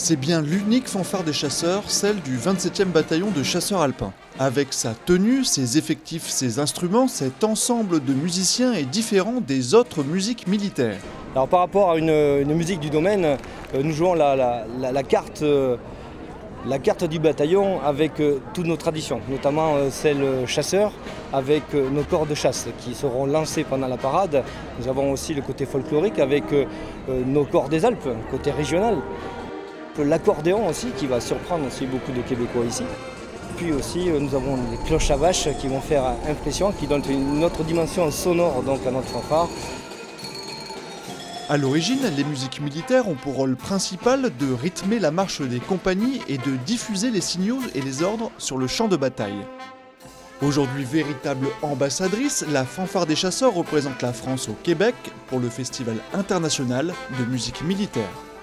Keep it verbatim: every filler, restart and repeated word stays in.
C'est bien l'unique fanfare des chasseurs, celle du vingt-septième bataillon de chasseurs alpins. Avec sa tenue, ses effectifs, ses instruments, cet ensemble de musiciens est différent des autres musiques militaires. Alors par rapport à une, une musique du domaine, nous jouons la, la, la, la, carte, la carte du bataillon avec toutes nos traditions, notamment celle chasseur, avec nos corps de chasse qui seront lancés pendant la parade. Nous avons aussi le côté folklorique avec nos corps des Alpes, côté régional. L'accordéon aussi qui va surprendre aussi beaucoup de Québécois ici. Puis aussi nous avons les cloches à vache qui vont faire impression, qui donnent une autre dimension sonore donc à notre fanfare. À l'origine, les musiques militaires ont pour rôle principal de rythmer la marche des compagnies et de diffuser les signaux et les ordres sur le champ de bataille. Aujourd'hui véritable ambassadrice, la fanfare des chasseurs représente la France au Québec pour le Festival international de musique militaire.